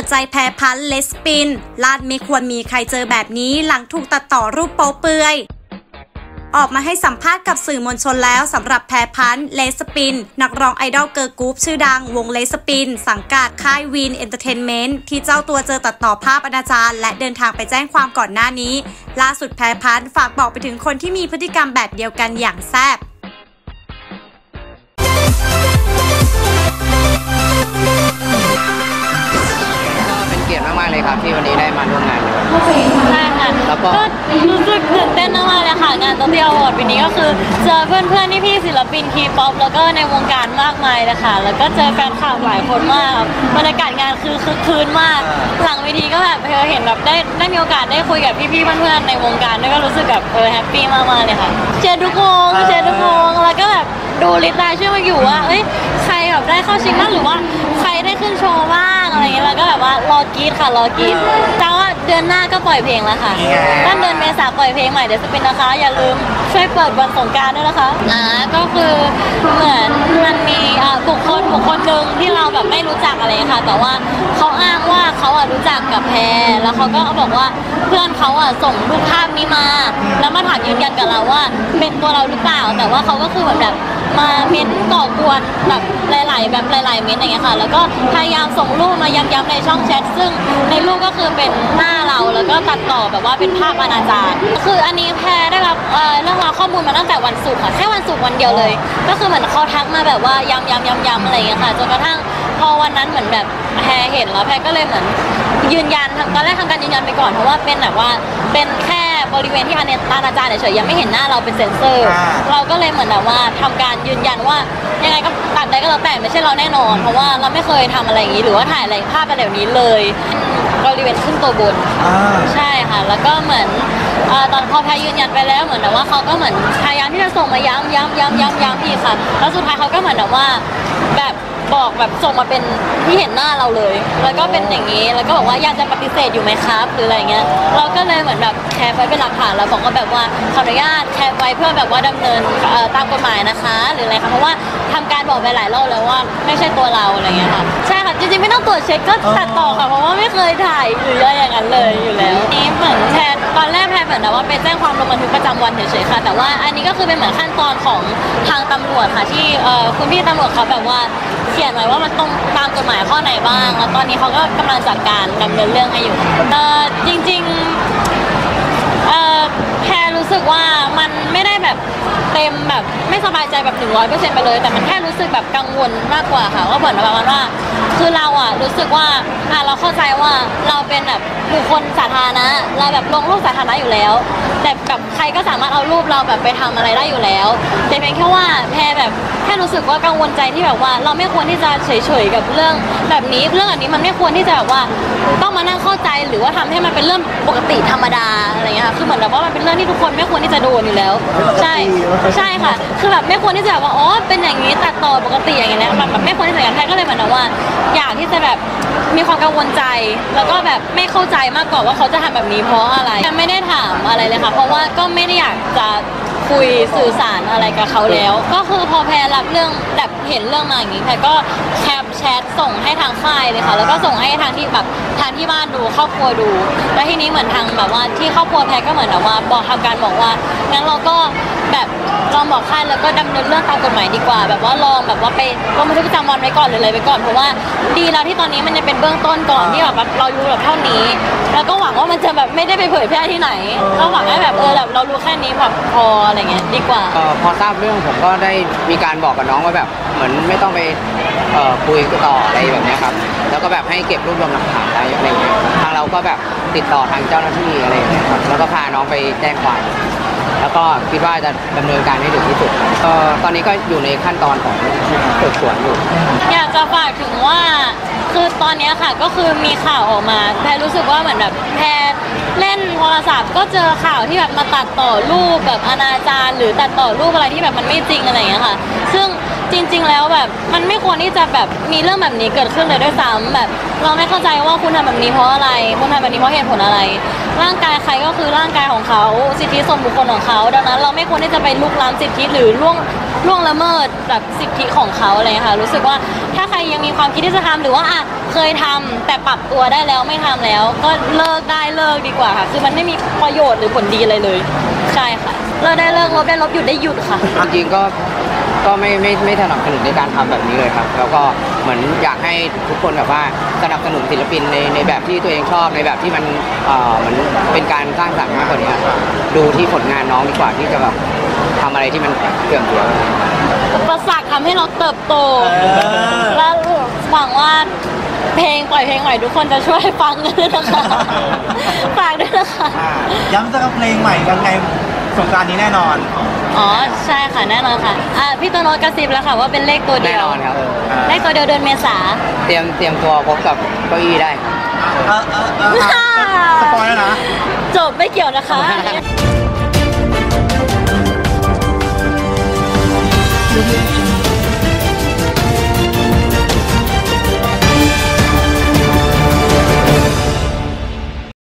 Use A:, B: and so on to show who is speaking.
A: ใจแพรพันธ์เลสปินลาดไม่ควรมีใครเจอแบบนี้หลังถูกตัดต่อรูปโป๊เปลือยออกมาให้สัมภาษณ์กับสื่อมวลชนแล้วสำหรับแพรพันธ์เลสปินนักร้องไอดอลเกิร์ลกรุ๊ปชื่อดังวงเลสปินสังกัดค่ายวีนเอนเตอร์เทนเมนต์ที่เจ้าตัวเจอตัดต่อภาพอนาจารและเดินทางไปแจ้งความก่อนหน้านี้ล่าสุดแพรพันธ์ฝากบอกไปถึงคนที่มีพฤติกรรมแบบเดียวกันอย่างแซ่บ
B: เกียรติมากๆเลยครับที่วันนี้ได้มาร่วมงาน
C: ใช่ค่ะแล้วก็รู้สึกตื่นเต้นมากๆเลยค่ะงานโตเกียวอวอร์ดปีนี้ก็คือเจอเพื่อนๆพี่ศิลปินทีป๊อปแล้วก็ในวงการมากมายเลยค่ะแล้วก็เจอแฟนคลับหลายคนมากบรรยากาศงานคือคึกคืนมากหลังเวทีก็แบบเห็นแบบได้มีโอกาสได้คุยกับพี่ๆเพื่อนๆในวงการด้วยก็รู้สึกแบบแฮปปี้มากๆเลยค่ะเชียร์ทุกวงแล้วก็แบบดูลิสต์รายชื่อมาอยู่ว่าใครแบบได้เข้าชิงบ้างหรือว่าใครได้ขึ้นโชว์บ้างอะไรอย่างเงี้ยแล้วก็แบบว่ารอกรีดแต่ว่าเดือนหน้าก็ปล่อยเพลงแล้วค่ะต้นเดือนเมษาปล่อยเพลงใหม่เดี๋ยวจะเป็นนะคะอย่าลืมช่วยเปิดวันสงกรานต์ด้วยนะคะก็คือเหมือนมันมีบุคคลหนึ่งที่เราแบบไม่รู้จักอะไรค่ะแต่ว่าเขาอ้างว่าเขารู้จักกับแพรแล้วเขาก็บอกว่าเพื่อนเขาส่งรูปภาพนี้มาแล้วมาถามยืนยันกับเราว่าเป็นตัวเราหรือเปล่าแต่ว่าเขาก็คือแบบมาเม้นก่อกวนแบบหลายๆเม้นอย่างเงี้ยค่ะแล้วก็พยายามส่งรูปมาย้ำๆในช่องแชทซึ่งในรูปก็คือเป็นหน้าเราแล้วก็ตัดต่อแบบว่าเป็นภาพอนาจารคืออันนี้แพรได้รับเรื่องราวข้อมูลมาตั้งแต่วันศุกร์ค่ะแค่วันศุกร์วันเดียวเลยก็คือเหมือนเขาทักมาแบบว่าย้ำอะไรอย่างเงี้ยค่ะจนกระทั่งพอวันนั้นเหมือนแบบแพรเห็นแล้วแพรก็เลยเหมือนยืนยันตอนแรกทำการยืนยันไปก่อนเพราะว่าเป็นแบบว่าเป็นแค่บริเวณที่อนาจารเฉยๆยังไม่เห็นหน้าเราเป็นเซ็นเซอร์เราก็เลยเหมือนแบบว่าทำการยืนยันว่ายังไงก็ตัดได้ก็แล้วแต่ไม่ใช่เราแน่นอนเพราะว่าเราไม่เคยทำอะไรอย่างนี้หรือว่าถ่ายอะไรภาพอะไรแบบนี้เลยบริเวณขึ้นตัวบนใช่ค่ะแล้วก็เหมือนตอนพอแพรยืนยันไปแล้วเหมือนแบบว่าเขาก็เหมือนพยายามที่จะส่งมาย้ำอีกค่ะแล้วสุดท้ายเขาก็เหมือนแบบว่าแบบบอกแบบส่งมาเป็นที่เห็นหน้าเราเลยแล้วก็เป็นอย่างนี้แล้วก็บอกว่าอยากจะปฏิเสธอยู่ไหมครับหรืออะไรเงี้ยเราก็เลยเหมือนแบบแคปไว้เป็นหลักฐานแล้วบอกว่าแบบว่าขออนุญาตแคปไว้เพื่อแบบว่าดำเนินตามกฎหมายนะคะหรืออะไรคะเพราะว่าทำการบอกไปหลายรอบแล้วว่าไม่ใช่ตัวเราอะไรเงี้ยค่ะใช่ค่ะจริงๆไม่ต้องตรวจเช็คก็ตัดต่อค่ะเพราะว่าไม่เคยถ่ายหรืออะไรอย่างนั้นเลยอยู่แล้วนี่เหมือนแพรตอนแรกแพรเหมือนแบบว่าไปแจ้งความลงบันทึกประจำวันเฉยๆค่ะแต่ว่าอันนี้ก็คือเป็นเหมือนขั้นตอนของทางตำรวจค่ะที่คุณพี่ตำรวจเขาแบบว่าเขียนไว้ว่ามันต้องตามกฎหมายข้อไหนบ้างแล้วตอนนี้เขาก็กำลังจัดการดำเนินเรื่องให้อยู่จริงๆแพรรู้สึกว่ามันไม่ได้แบบเต็มแบบไม่สบายใจแบบ 100% ไปเลยแต่มันแค่รู้สึกแบบกังวลมากกว่าค่ะว่าเหมือนประมาณว่าคือเรารู้สึกว่าเราเข้าใจว่าเราเป็นแบบบุคคลสาธารณะเราแบบลงรูปสาธารณะอยู่แล้วแต่แบบใครก็สามารถเอารูปเราแบบไปทำอะไรได้อยู่แล้วแต่เพียงแค่ว่าแพรแบบแค่รู้สึกว่ากังวลใจที่แบบว่าเราไม่ควรที่จะเฉยๆกับเรื่องแบบนี้มันไม่ควรที่จะแบบว่าต้องมานั่งเข้าใจหรือว่าทำให้มันเป็นเรื่องปกติธรรมดาอะไรเงี้ยค่ะคือเหมือนแบบว่ามันเป็นเรื่องที่ทุกคนไม่ควรที่จะโดนอยู่แล้วใช่ค่ะคือแบบไม่ควรที่จะแบบว่าอ๋อเป็นอย่างนี้ตัดต่อปกติอย่างเงี้ยแบบไม่ควรที่จะอย่างแพรก็เลยเหมือนว่าอยากที่จะแบบมีความกังวลใจแล้วก็แบบไม่เข้าใจมากกว่าว่าเขาจะทำแบบนี้เพราะอะไรไม่ได้ถามอะไรเลยค่ะเพราะว่าก็ไม่ได้อยากจะคุยสื่อสารอะไรกับเขาแล้วก็คือพอแพรรับเรื่องแบบเห็นเรื่องมาอย่างนี้แพรก็แคปแชทส่งให้ทางค่ายเลยค่ะแล้วก็ส่งให้ทางที่แบบทางที่บ้านดูครอบครัวดูแล้วทีนี้เหมือนทางแบบว่าที่ครอบครัวแพรก็เหมือนแบบว่าบอกทำการบอกว่างั้นเราก็แบบลองบอกค่ายแล้วก็ดำเนินเรื่องตามกฎหมายดีกว่าแบบว่าลองแบบว่าไปลงบันทึกประจำวันไว้ก่อนหรืออะไรไว้ก่อนเพราะว่าดีแล้วที่ตอนนี้มันจะเป็นเบื้องต้นก่อนที่แบบเรารู้แบบเท่านี้แล้วก็หวังว่ามันจะแบบไม่ได้ไปเผยแพร่ที่ไหนก็หวังให้แบบแบบเรารู้แค่นี้แบบพออะไรเงี้ยดีกว่า
B: พอทราบเรื่องผมก็ได้มีการบอกกับน้องว่าแบบเหมือนไม่ต้องไปคุยต่ออะไรแบบนี้ครับแล้วก็แบบให้เก็บรวบรวมหลักฐานอะไรอย่างเงี้ยทางเราก็แบบติดต่อทางเจ้าหน้าที่อะไรอย่างเงี้ยครับแล้วก็พาน้องไปแจ้งความแล้วก็คิดว่าจะดำเนินการให้ถึงที่สุดตอนนี้ก็อยู่ในขั้นตอนของสืบสวนอยู่
C: อยากจะฝากถึงว่าคือตอนนี้ค่ะก็คือมีข่าวออกมาแพรรู้สึกว่าเหมือนแบบแพรเล่นโทรศัพท์ก็เจอข่าวที่แบบมาตัดต่อรูปแบบอนาจารหรือตัดต่อรูปอะไรที่แบบมันไม่จริงอะไรอย่างเงี้ยค่ะซึ่งจริงๆแล้วแบบมันไม่ควรที่จะแบบมีเรื่องแบบนี้เกิดขึ้นเลยด้วยซ้ำแบบเราไม่เข้าใจว่าคุณทำแบบนี้เพราะอะไรคุณทำแบบนี้เพราะเหตุผลอะไรร่างกายใครก็คือร่างกายของเขาสิทธิส่วนบุคคลของเขาดังนั้นเราไม่ควรที่จะไปลุกล้ำสิทธิหรือล่วงละเมิดแบบสิทธิของเขาอะไรค่ะรู้สึกว่าถ้าใครยังมีความคิดที่จะทำหรือว่าเคยทำแต่ปรับตัวได้แล้วไม่ทำแล้วก็เลิกได้เลิกดีกว่าค่ะคือมันไม่มีประโยชน์หรือผลดีอะไรเลยใช่ค่ะเลิกได้เลิกลบได้ลบหยุดได้หยุดค่ะ
B: จริงๆก็ไม่สนับสนุนในการทำแบบนี้เลยครับแล้วก็เหมือนอยากให้ทุกคนแบบว่าสนับสนุนศิลปินในแบบที่ตัวเองชอบในแบบที่มันเหมือนเป็นการสร้างสรรค์มากกว่านี้ดูที่ผลงานน้องดีกว่าที่จะแบบทำอะไรที่มันเกี่ยวกับ
C: อุปสรรคทำให้เราเติบโตแล้วหวังว่าปล่อยเพลงใหม่ทุกคนจะช่วยฟังกันด้วยนะคะฝากด้วยนะคะ
D: ย้ำจะกับเพลงใหม่ยังไงสงกรานต์นี้แน่นอน
C: อ๋อใช่ค่ะแน่นอนค่ะพี่ตัวโน้ตกระซิบแล้วค่ะว่าเป็นเลขตัวเดียว
B: แน่นอนครับ
C: เลขตัวเดียวเดือนเมษา
B: เตรียมตัวพบกับเก้าอี้ได้
D: สปอยแล้วนะ
C: จบไม่เกี่ยวนะคะ